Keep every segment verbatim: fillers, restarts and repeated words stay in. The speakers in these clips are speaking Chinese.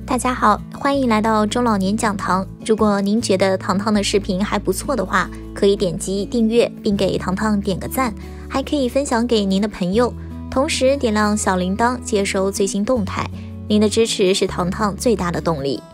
大家好，欢迎来到中老年讲堂。如果您觉得糖糖的视频还不错的话，可以点击订阅并给糖糖点个赞，还可以分享给您的朋友，同时点亮小铃铛接收最新动态。您的支持是糖糖最大的动力。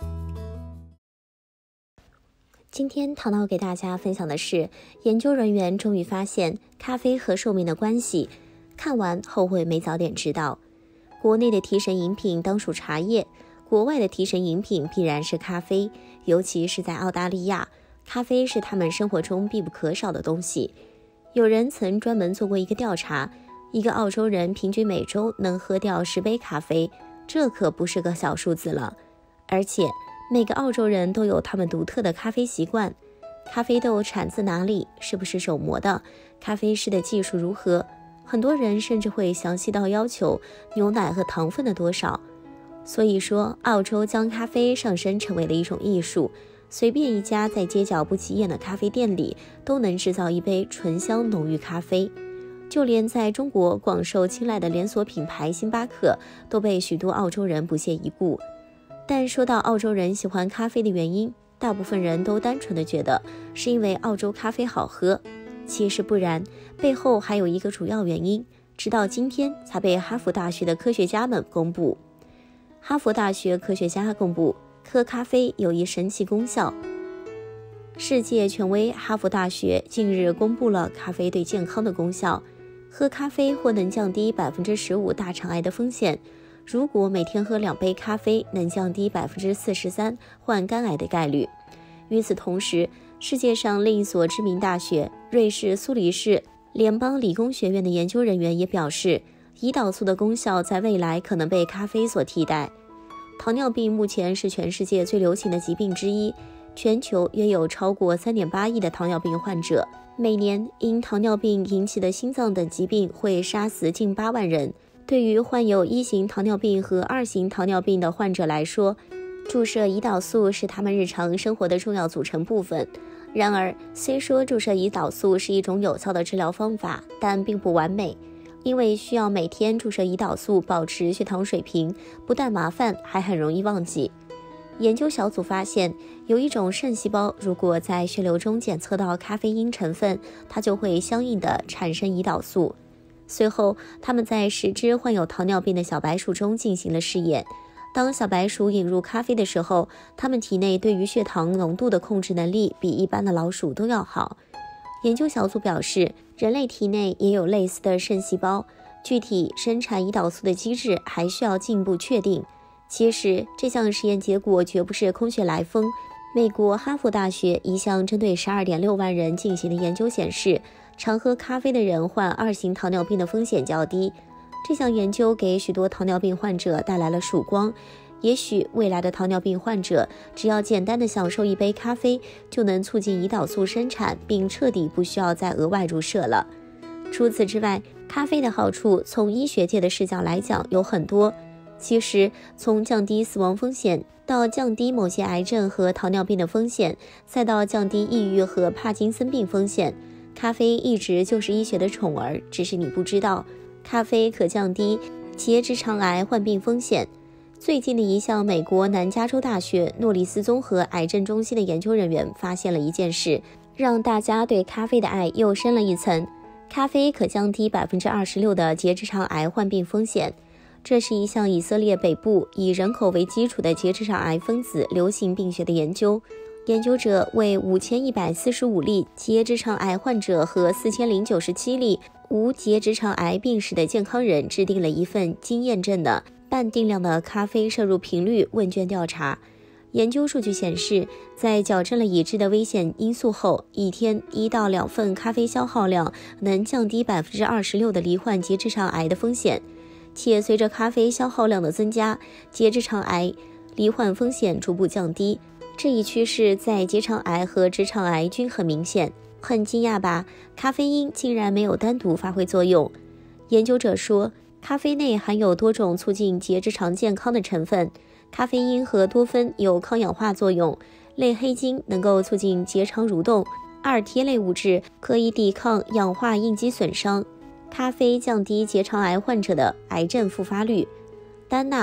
今天糖糖给大家分享的是，研究人员终于发现咖啡和寿命的关系，看完后悔没早点知道。国内的提神饮品当属茶叶，国外的提神饮品必然是咖啡，尤其是在澳大利亚，咖啡是他们生活中必不可少的东西。有人曾专门做过一个调查，一个澳洲人平均每周能喝掉十杯咖啡，这可不是个小数字了。而且每个澳洲人都有他们独特的咖啡习惯，咖啡豆产自哪里，是不是手磨的，咖啡师的技术如何，很多人甚至会详细到要求牛奶和糖分的多少。所以说，澳洲将咖啡上升成为了一种艺术，随便一家在街角不起眼的咖啡店里都能制造一杯醇香浓郁咖啡。就连在中国广受青睐的连锁品牌星巴克都被许多澳洲人不屑一顾。但说到澳洲人喜欢咖啡的原因，大部分人都单纯的觉得是因为澳洲咖啡好喝，其实不然，背后还有一个主要原因，直到今天才被哈佛大学的科学家们公布。哈佛大学科学家公布，喝咖啡有一神奇功效。世界权威哈佛大学近日公布了咖啡对健康的功效，喝咖啡或能降低 百分之十五 大肠癌的风险，如果每天喝两杯咖啡，能降低 百分之四十三 患肝癌的概率。与此同时，世界上另一所知名大学瑞士苏黎世联邦理工学院的研究人员也表示，胰岛素的功效在未来可能被咖啡所替代。糖尿病目前是全世界最流行的疾病之一，全球约有超过 三点八亿的糖尿病患者，每年因糖尿病引起的心脏等疾病会杀死近八万人。对于患有一型糖尿病和二型糖尿病的患者来说，注射胰岛素是他们日常生活的重要组成部分。然而，虽说注射胰岛素是一种有效的治疗方法，但并不完美。因为需要每天注射胰岛素保持血糖水平，不但麻烦，还很容易忘记。研究小组发现，有一种肾细胞如果在血流中检测到咖啡因成分，它就会相应的产生胰岛素。随后，他们在十只患有糖尿病的小白鼠中进行了试验。当小白鼠引入咖啡的时候，它们体内对于血糖浓度的控制能力比一般的老鼠都要好。研究小组表示，人类体内也有类似的肾细胞，具体生产胰岛素的机制还需要进一步确定。其实，这项实验结果绝不是空穴来风。美国哈佛大学一项针对 十二点六万人进行的研究显示，常喝咖啡的人患二型糖尿病的风险较低。这项研究给许多糖尿病患者带来了曙光。也许未来的糖尿病患者只要简单的享受一杯咖啡，就能促进胰岛素生产，并彻底不需要再额外注射了。除此之外，咖啡的好处从医学界的视角来讲有很多。其实，从降低死亡风险到降低某些癌症和糖尿病的风险，再到降低抑郁和帕金森病风险，咖啡一直就是医学的宠儿，只是你不知道。咖啡可降低结直肠癌患病风险。最近的一项美国南加州大学诺里斯综合癌症中心的研究人员发现了一件事，让大家对咖啡的爱又深了一层。咖啡可降低 百分之二十六 的结直肠癌患病风险。这是一项以色列北部以人口为基础的结直肠癌分子流行病学的研究。研究者为五千一百四十五例结直肠癌患者和四千零九十七例无结直肠癌病史的健康人制定了一份经验证的半定量的咖啡摄入频率问卷调查。研究数据显示，在矫正了已知的危险因素后，一天一到两份咖啡消耗量能降低 百分之二十六 的罹患结直肠癌的风险。且随着咖啡消耗量的增加，结直肠癌罹患风险逐步降低。这一趋势在结肠癌和直肠癌均很明显。很惊讶吧？咖啡因竟然没有单独发挥作用。研究者说，咖啡内含有多种促进结直肠健康的成分，咖啡因和多酚有抗氧化作用，类黑金能够促进结肠蠕动，二萜类物质可以抵抗氧化应激损伤。咖啡降低结肠癌患者的癌症复发率。丹纳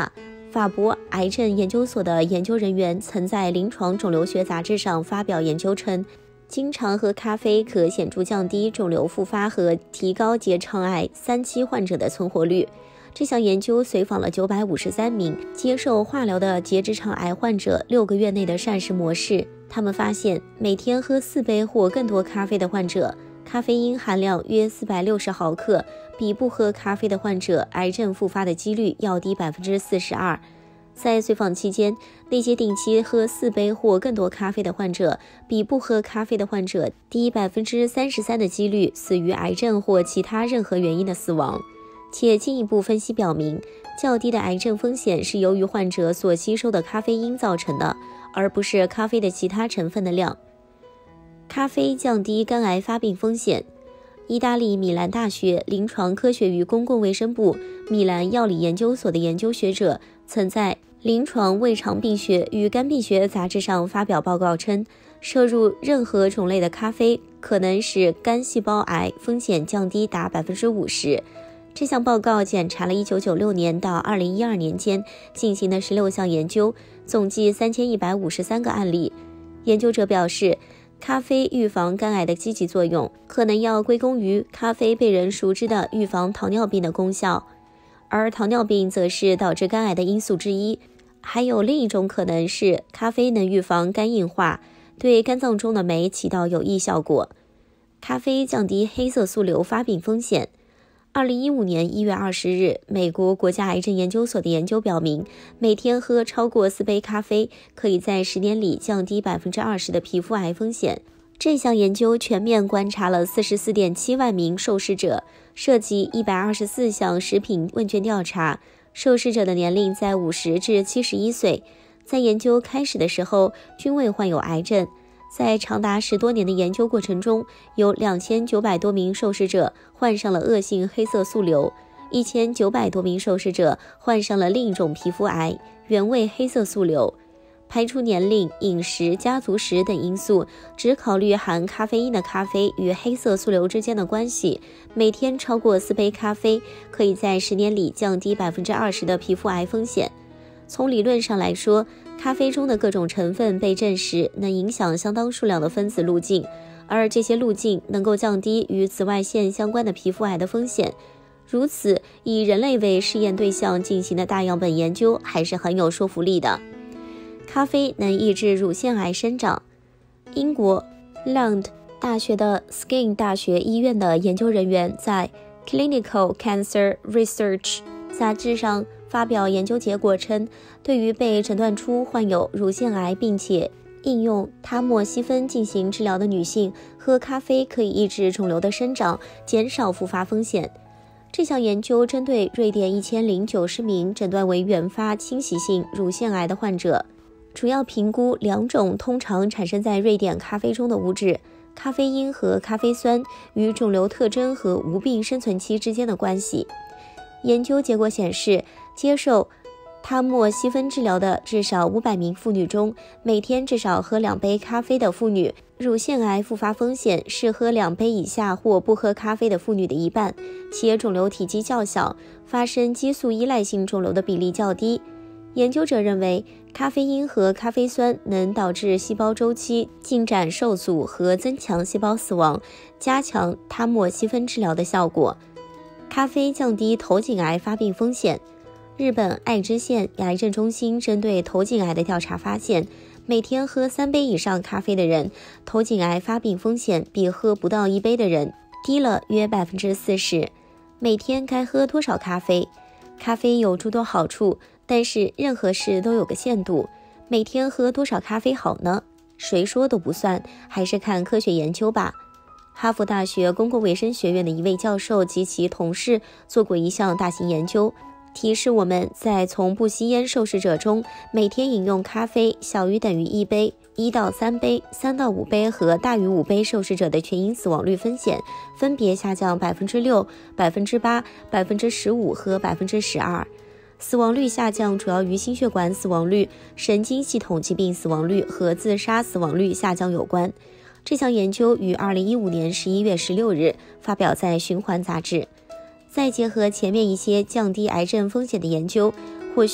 法国癌症研究所的研究人员曾在临床肿瘤学杂志上发表研究称，经常喝咖啡可显著降低肿瘤复发和提高结肠癌三期患者的存活率。这项研究随访了九百五十三名接受化疗的结直肠癌患者六个月内的膳食模式，他们发现每天喝四杯或更多咖啡的患者，咖啡因含量约四百六十毫克，比不喝咖啡的患者癌症复发的几率要低 百分之四十二。在随访期间，那些定期喝四杯或更多咖啡的患者，比不喝咖啡的患者低 百分之三十三 的几率死于癌症或其他任何原因的死亡。且进一步分析表明，较低的癌症风险是由于患者所吸收的咖啡因造成的，而不是咖啡的其他成分的量。咖啡降低肝癌发病风险。意大利米兰大学临床科学与公共卫生部米兰药理研究所的研究学者曾在临床胃肠病学与肝病学杂志上发表报告称，摄入任何种类的咖啡可能使肝细胞癌风险降低达 百分之五十。这项报告检查了一九九六年到二零一二年间进行的十六项研究，总计三千一百五十三个案例。研究者表示，咖啡预防肝癌的积极作用可能要归功于咖啡被人熟知的预防糖尿病的功效，而糖尿病则是导致肝癌的因素之一。还有另一种可能是咖啡能预防肝硬化，对肝脏中的酶起到有益效果。咖啡降低黑色素瘤发病风险。二零一五年一月二十日，美国国家癌症研究所的研究表明，每天喝超过四杯咖啡可以在十年里降低 百分之二十 的皮肤癌风险。这项研究全面观察了 四十四点七万名受试者，涉及一百二十四项食品问卷调查，受试者的年龄在五十至七十一岁，在研究开始的时候均未患有癌症。在长达十多年的研究过程中，有两千九百多名受试者患上了恶性黑色素瘤，一千九百多名受试者患上了另一种皮肤癌——原位黑色素瘤。排除年龄、饮食、家族史等因素，只考虑含咖啡因的咖啡与黑色素瘤之间的关系，每天超过四杯咖啡可以在十年里降低 百分之二十 的皮肤癌风险。从理论上来说，咖啡中的各种成分被证实能影响相当数量的分子路径，而这些路径能够降低与紫外线相关的皮肤癌的风险。如此，以人类为试验对象进行的大样本研究还是很有说服力的。咖啡能抑制乳腺癌生长。英国 Lund 大学的 Skin 大学医院的研究人员在 Clinical Cancer Research 杂志上发表研究结果称，对于被诊断出患有乳腺癌并且应用他莫西芬进行治疗的女性，喝咖啡可以抑制肿瘤的生长，减少复发风险。这项研究针对瑞典一千零九十名诊断为原发侵袭性乳腺癌的患者，主要评估两种通常产生在瑞典咖啡中的物质，咖啡因和咖啡酸与肿瘤特征和无病生存期之间的关系。研究结果显示，接受他莫西芬治疗的至少五百名妇女中，每天至少喝两杯咖啡的妇女，乳腺癌复发风险是喝两杯以下或不喝咖啡的妇女的一半，且肿瘤体积较小，发生激素依赖性肿瘤的比例较低。研究者认为，咖啡因和咖啡酸能导致细胞周期进展受阻和增强细胞死亡，加强他莫西芬治疗的效果。咖啡降低头颈癌发病风险。日本爱知县癌症中心针对头颈癌的调查发现，每天喝三杯以上咖啡的人，头颈癌发病风险比喝不到一杯的人低了约 百分之四十。每天该喝多少咖啡？咖啡有诸多好处，但是任何事都有个限度。每天喝多少咖啡好呢？谁说都不算，还是看科学研究吧。哈佛大学公共卫生学院的一位教授及其同事做过一项大型研究，提示我们在从不吸烟受试者中，每天饮用咖啡小于等于一杯、一到三杯、三到五杯和大于五杯受试者的全因死亡率风险分别下降 百分之六、百分之八、百分之十五和 百分之十二。死亡率下降主要与心血管死亡率、神经系统疾病死亡率和自杀死亡率下降有关。这项研究于二零一五年十一月十六日发表在《循环》杂志。再结合前面一些降低癌症风险的研究，或许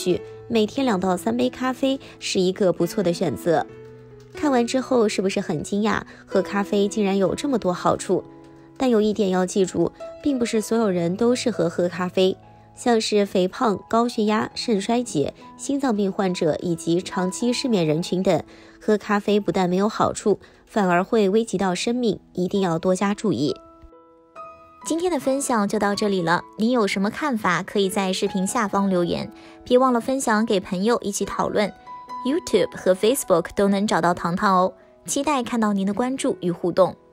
每天两到三杯咖啡是一个不错的选择。看完之后是不是很惊讶，喝咖啡竟然有这么多好处？但有一点要记住，并不是所有人都适合喝咖啡，像是肥胖、高血压、肾衰竭、心脏病患者以及长期失眠人群等，喝咖啡不但没有好处，反而会危及到生命，一定要多加注意。 今天的分享就到这里了，您有什么看法可以在视频下方留言，别忘了分享给朋友一起讨论。YouTube 和 Facebook 都能找到糖糖哦，期待看到您的关注与互动。